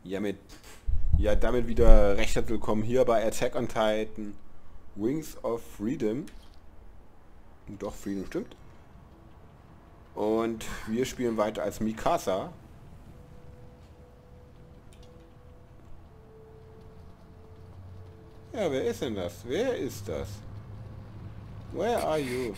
Ja, damit wieder recht herzlich willkommen hier bei Attack on Titan Wings of Freedom. Doch, Freedom stimmt. Und wir spielen weiter als Mikasa. Ja, wer ist denn das? Wer ist das? Where are you?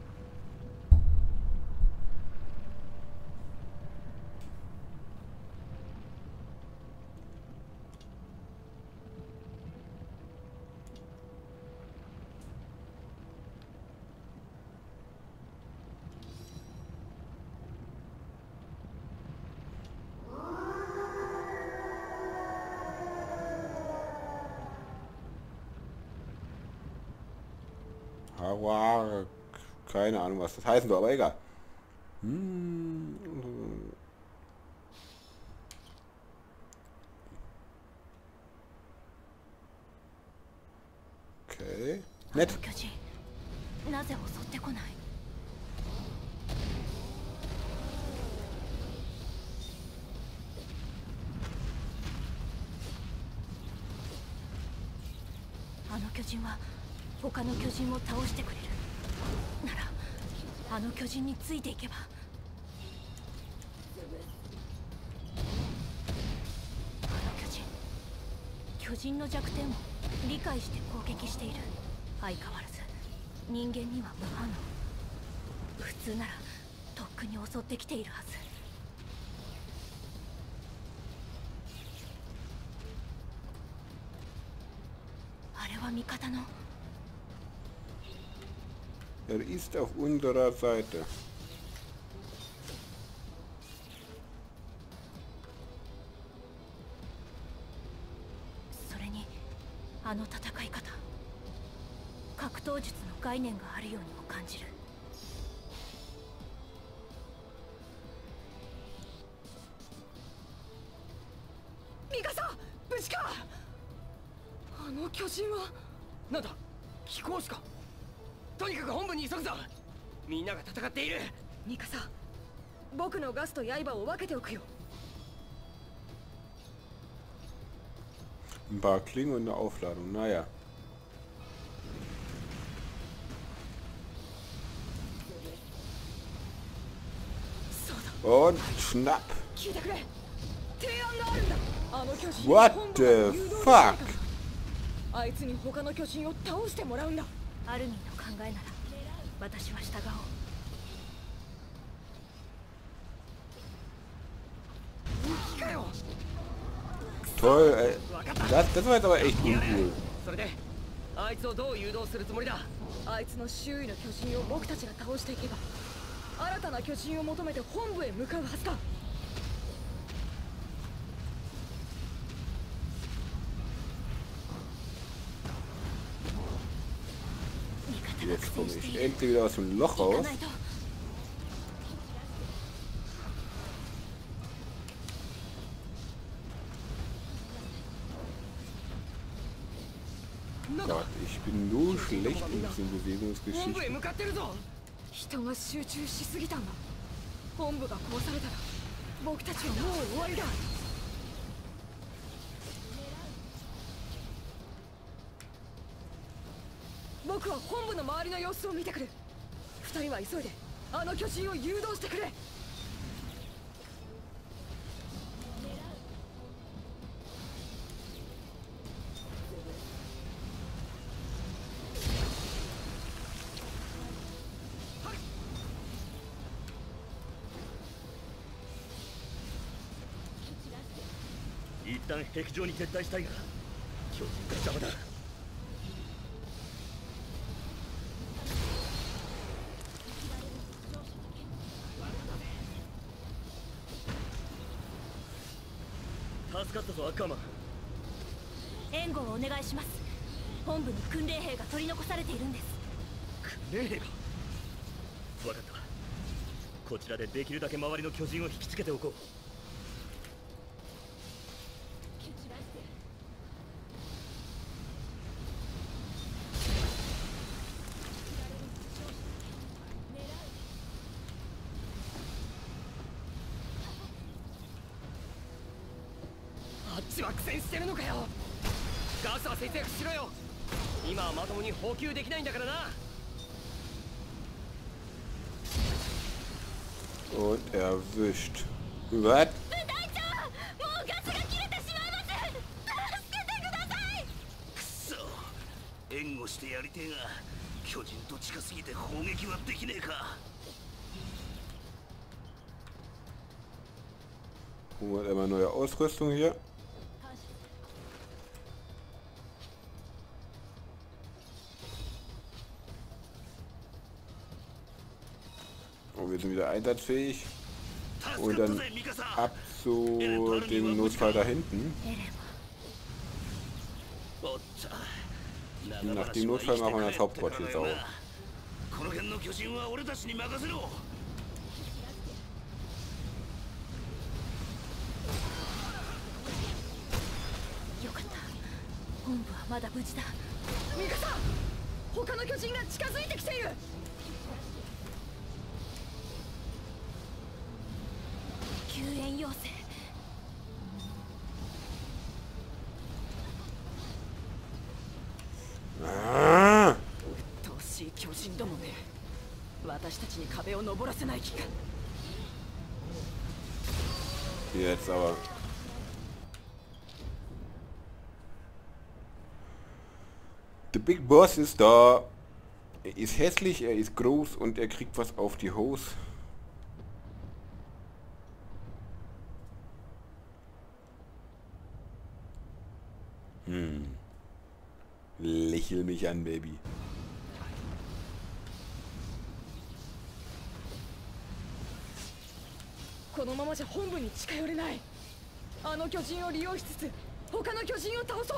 Hawa, keine Ahnung, was das heißen soll, aber egal. Okay. Nett. なぜ襲ってこない？あの巨人は他の巨人を倒してくれる。ならあの巨人についていけば。あの巨人の弱点を理解して攻撃している。相変わらず人間には無反応。普通ならとっくに襲ってきているはず。あれは味方の。 ist auf unserer Seite. それにあの戦い方、格闘術の概念があるようにも感じる。ミカサ、無事か。あの巨人はなんだ、飛行士か。とにかく本部に急ぐぞ。みんなが戦っている。 ミカサ、僕のガスと刃を分けておくよ。 Ein paar Klingen und eine Aufladung, naja. Und schnapp! What the fuck? あいつに他の巨人を倒してもらうんだ。アルミンの考えなら私は従おう。 かよ。 Toll, ey. Das war jetzt aber echt uncool. それであいつをどう誘導するつもりだ。 あいつの周囲の巨人を僕たちが倒していけば新たな巨人を求めて本部へ向かうはずだ。 Jetzt komme ich endlich wieder aus dem Loch raus. Gott, ich bin nur schlecht in diesen Bewegungsgeschichten. 人が集中しすぎたんだ。本部が壊されたら僕たちはもう終わりだ。僕は本部の周りの様子を見てくる。二人は急いであの巨人を誘導してくれ。 一旦壁上に撤退したいが巨人が邪魔だ。 助かったぞ、アッカーマン。 援護をお願いします。本部に訓練兵が取り残されているんです。 訓練兵が。分かった。こちらでできるだけ周りの巨人を引きつけておこう。 ちは苦戦してるのかよ。ガスは節約しろよ。今はまともに補給できないんだからな。 Und erwischt. Was? 部隊長、もうガスが切れてしまいます。助けてください。 くそ、援護してやりてえが巨人と近すぎて砲撃はできねえか。 Holen wir immer neue Ausrüstung hier. Oh, wir sind wieder einsatzfähig. Und dann ab zu dem Notfall da hinten. エレンは Nach dem Notfall machen wir das Hauptquartier sauber. この辺の巨人は俺たちに任せろ。 よかった。本部はまだ無事だ。 ミカサ、他の巨人が近づいてきている。 救援要請。 Ah! 鬱陶しい巨人どもめ。私たちに壁を登らせない気か。 Jetzt aber. Der Big Boss ist da. Er ist hässlich, er ist groß und er kriegt was auf die Hose. Lächel mich an, Baby. このままじゃ本部に近寄れない。あの巨人を利用しつつ他の巨人を倒そう。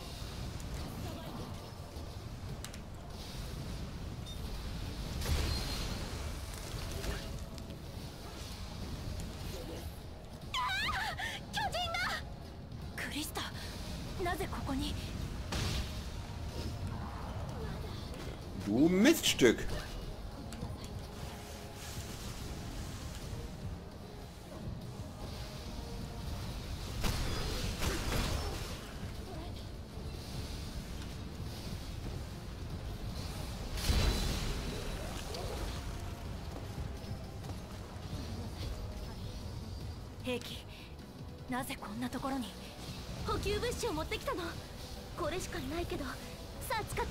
巨人だ。クリスタ、なぜここに。 Du Miststück! 兵器、なぜこんなところに。補給物資を持ってきたの。これしかないけど、さあ使って。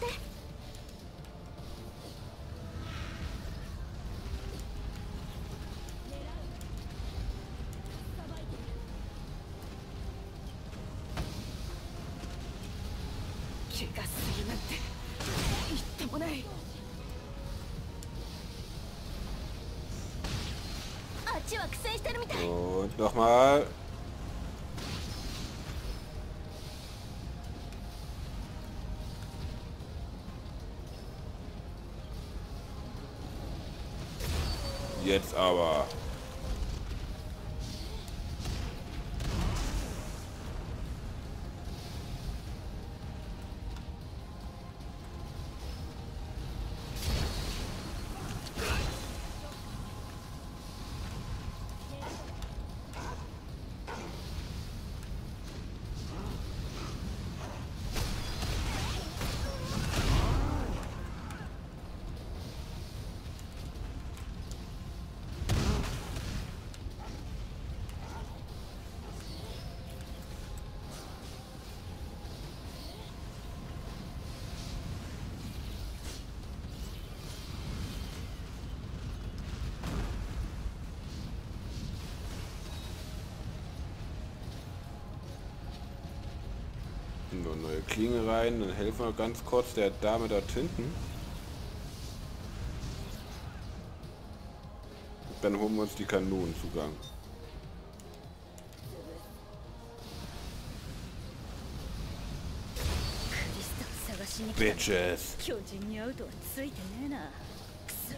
怪我するなんて言ってもない。 あっちは苦戦してるみたい。 Und nochmal. Jetzt aber. Nur neue Klinge rein, dann helfen wir ganz kurz der Dame dort hinten. Dann holen wir uns die Kanonenzugang. Bitches! 巨人に会うとはついてねえな。くそ。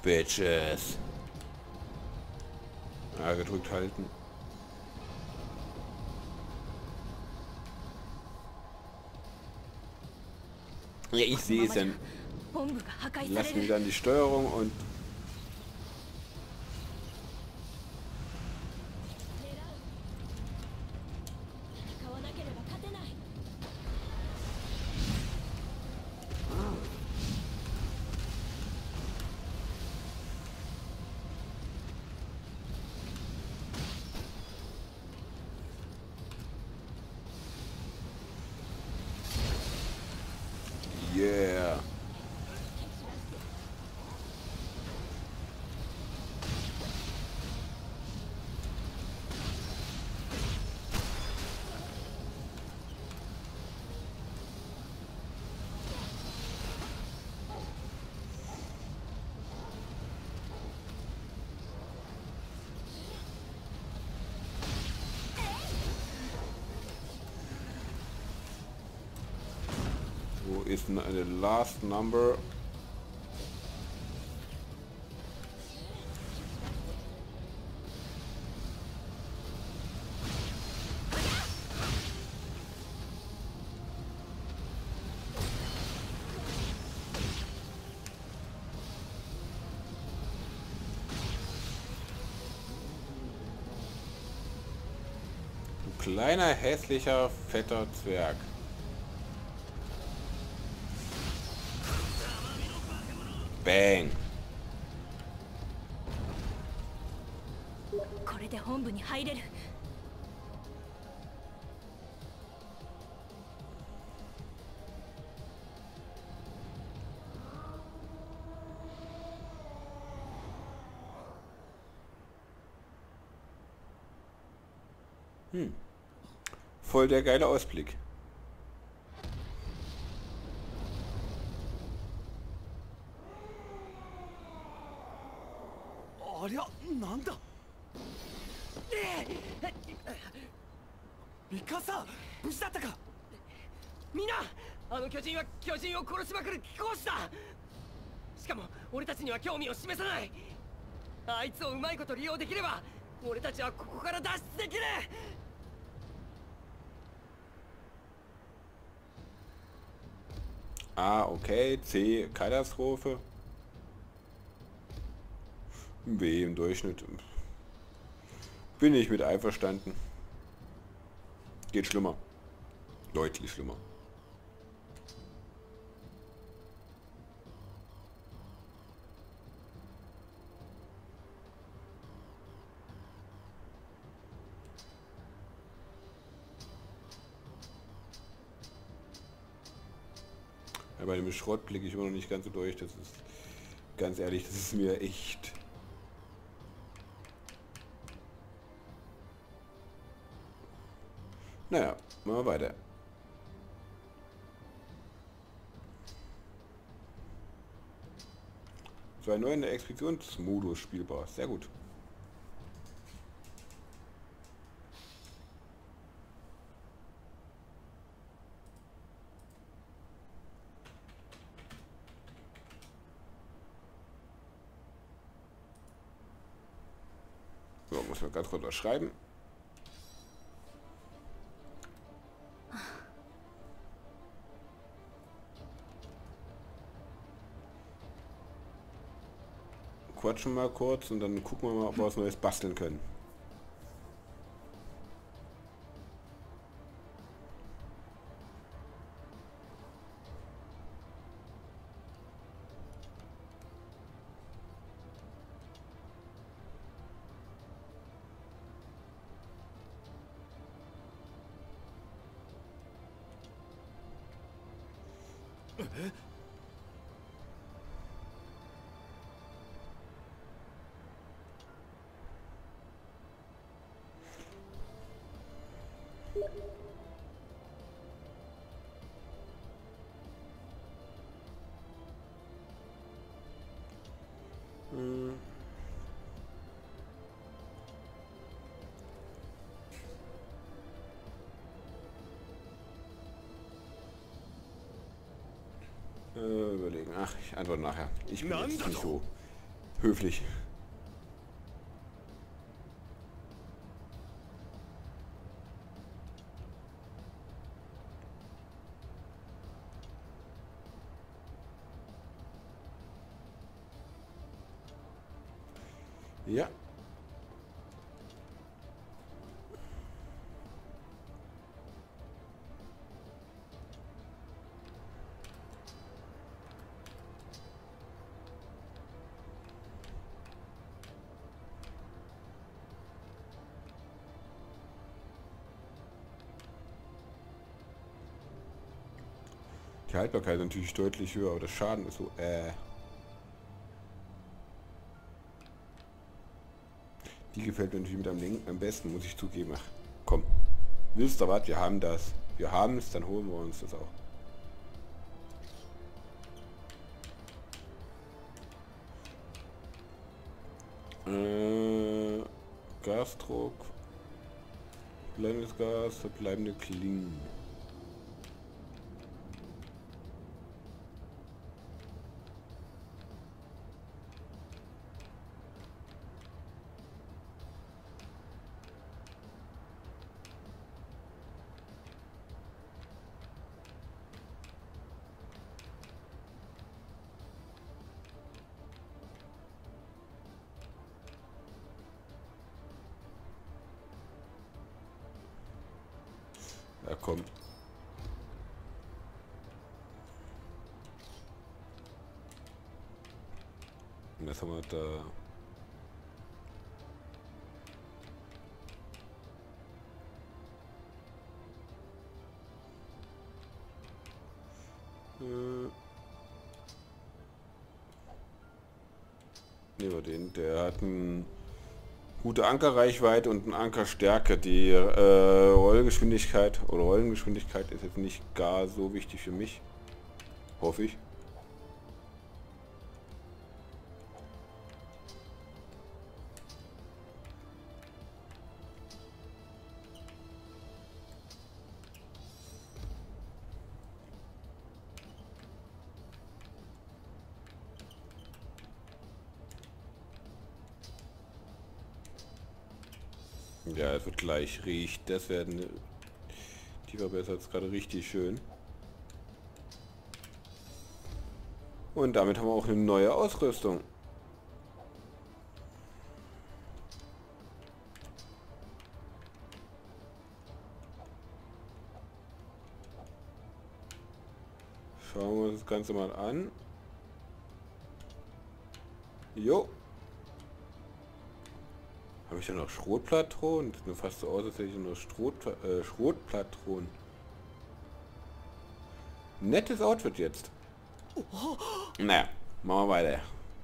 Bitches. Ja, gedrückt halten. Ja, ich sehe es dann. 本部が破壊され Lassen wir る。 dann die Steuerung und... Yeah. Wo ist denn eine Last Number? Du kleiner, hässlicher, fetter Zwerg. Bang. これで本部に入れる。 Voll der geile Ausblick. ありゃ、なんだ。ミカサ、無事だったか。みんな、あの巨人は巨人を殺しまくる貴公子だ。しかも俺たちには興味を示さない。あいつをうまいこと利用できれば、俺たちはここから脱出できる。 A, okay. C, Katastrophe. B im Durchschnitt. Bin ich mit einverstanden. Geht schlimmer. Deutlich schlimmer. Ja, bei dem Schrott blicke ich immer noch nicht ganz so durch. Das ist, ganz ehrlich, das ist mir echt... Naja, machen wir weiter. So, ein neuer Expeditionsmodus spielbar. Sehr gut. So, muss man ganz kurz was schreiben. Quatschen mal kurz und dann gucken wir mal, ob wir was Neues basteln können. Überlegen. Ach, ich antworte nachher. Ich bin jetzt nicht so höflich. Ja. Die Haltbarkeit ist natürlich deutlich höher, aber der Schaden ist so, Die gefällt mir natürlich mit am besten, muss ich zugeben. Ach, komm. Willst du was? Wir haben das. Wir haben es, dann holen wir uns das auch. Gasdruck. Blendendes Gas, verbleibende Klingen. Ja, komm. Und das haben wir da. Nehmen wir den. Der hat eine gute Ankerreichweite und eine Ankerstärke. Die Rollgeschwindigkeit oder Rollengeschwindigkeit ist jetzt nicht gar so wichtig für mich. Hoffe ich. Ja, es wird gleich riecht. Das werden die verbessert es gerade richtig schön. Und damit haben wir auch eine neue Ausrüstung. Schauen wir uns das Ganze mal an. Jo. Habe ich ja noch Schrotplatronen? Das sieht mir fast so aus, als hätte ich noch Schrotplatronen. Nettes Outfit jetzt. Naja, machen wir weiter.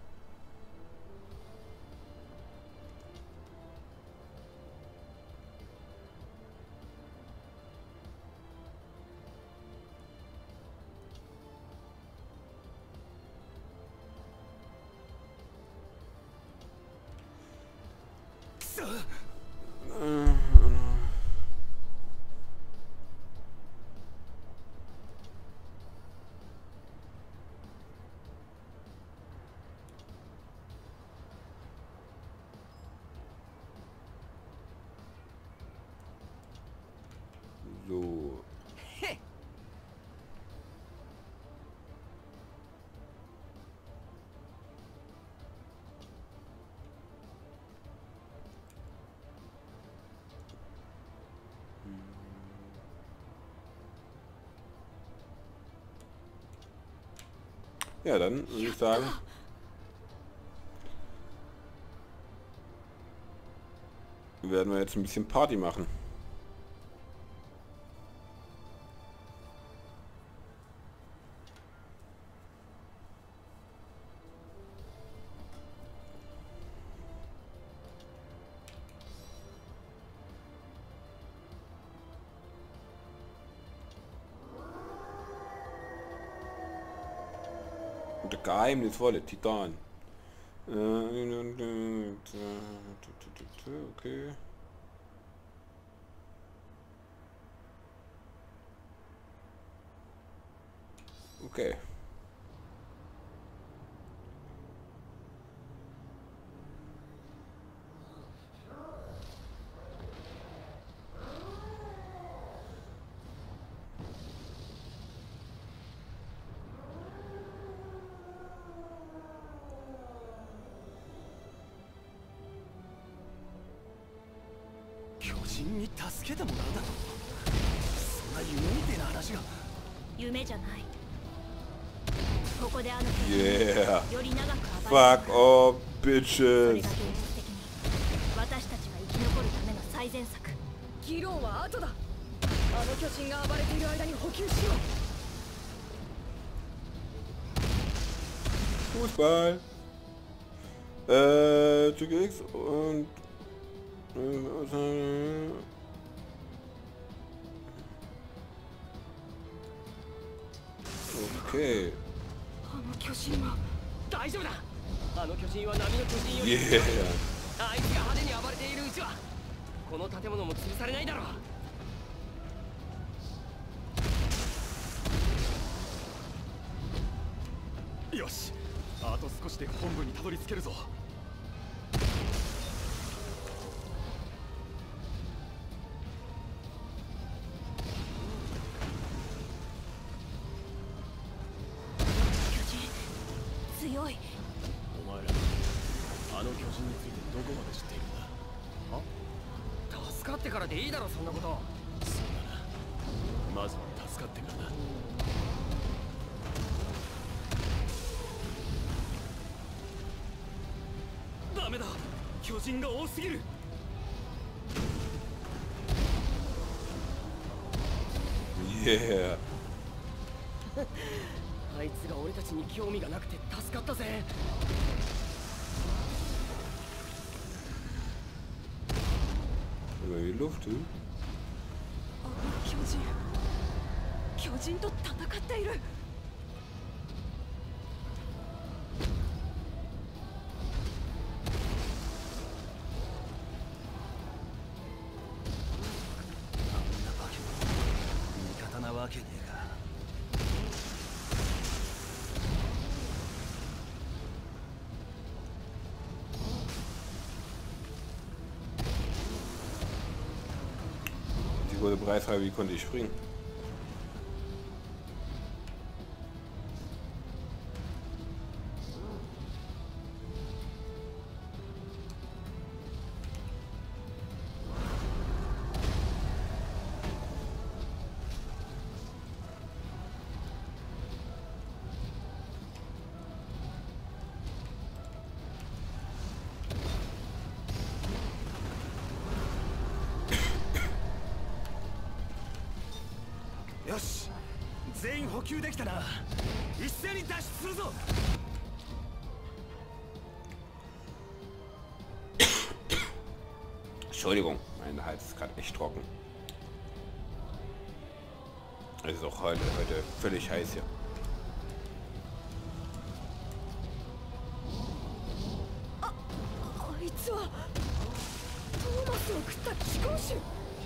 So. Ja, dann würde ich sagen, werden wir jetzt ein bisschen Party machen. Der geheimnisvolle Titan. Okay. Okay. 巨人に助けてもらうだと。そんな夢みてえな話が。 夢じゃない。ここであの巨 Yeah. 人より長く暴れる Fuck off, それ bitches. が現実的に私たちが生き残るための最善策。 議論は後だ。あの巨人が暴れている間に補給しよう。 Fußball. Züge X und okay. あの巨人は大丈夫だ。あの巨人は波の巨人より Yeah. あいつが派手に暴れているうちはこの建物も潰されないだろう。よし、あと少しで本部にたどり着けるぞ。 巨人強い。 お前らあの巨人についてどこまで知っているんだ。あ、助かってからでいいだろそんなこと。そうだな、まずは助かってからな。ダメだ、巨人が多すぎる。 Yeah. あいつが俺たちに興味がなくて助かったぜ。 Über die Luft, hm? あの巨人と戦っている。 あんな化け物味方なわけねえか。 Die wurde preisfrei, wie konnte ich springen? よし、全員補給できたな。一斉に脱出するぞ。 Entschuldigung, mein Hals ist gerade echt trocken. Es ist auch heute völlig heiß hier. あいつはトーマスを食った貴公種。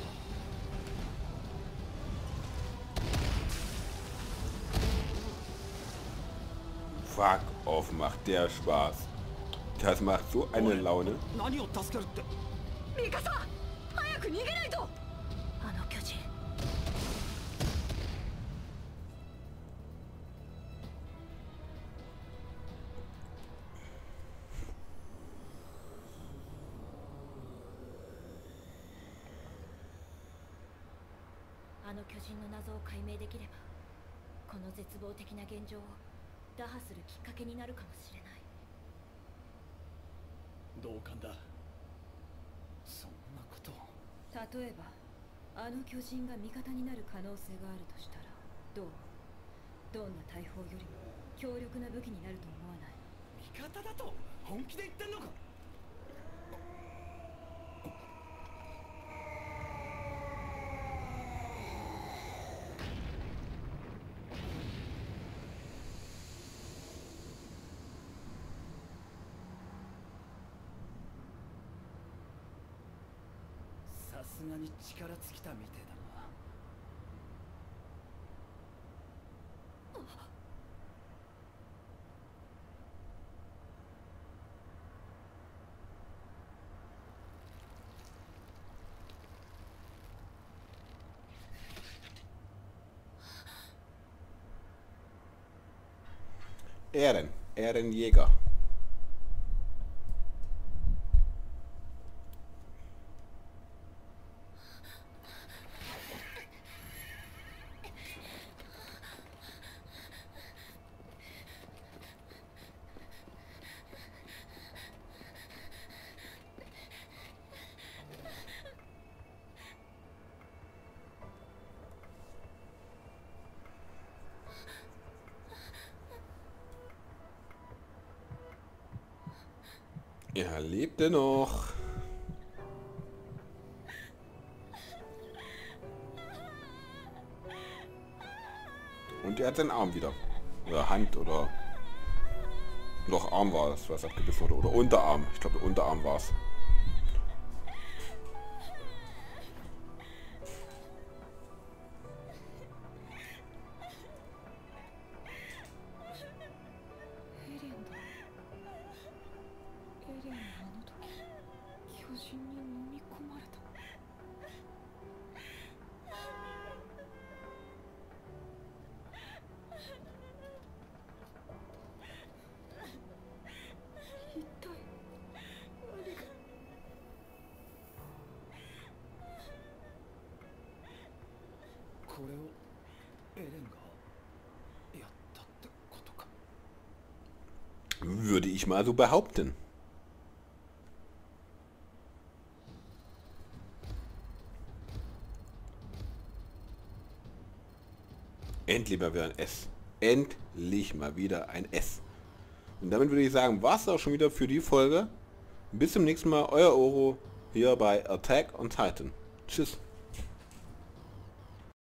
Fuck off, macht der Spaß. Das macht so eine Laune. 何を助けるって。 ミカサ、早く逃げないと。 あの巨人。あの巨人の謎を解明できれば、この絶望的な現状を打破するきっかけになるかもしれない。 同感だ。そんなことを。 例えばあの巨人が味方になる可能性があるとしたらどう？どんな大砲よりも強力な武器になると思わない？ 味方だと本気で言ってんのか。さすがに力尽きたみてえだな。 Ehrenjäger. Er lebte noch. Und er hat seinen Arm wieder. Oder Hand oder... Doch, Arm war es, was abgebissen wurde. Oder Unterarm. Ich glaube, der Unterarm war es. Würde ich mal so behaupten. Endlich mal wieder ein S. Endlich mal wieder ein S. Und damit würde ich sagen, war es auch schon wieder für die Folge. Bis zum nächsten Mal, euer Oro hier bei Attack on Titan. Tschüss.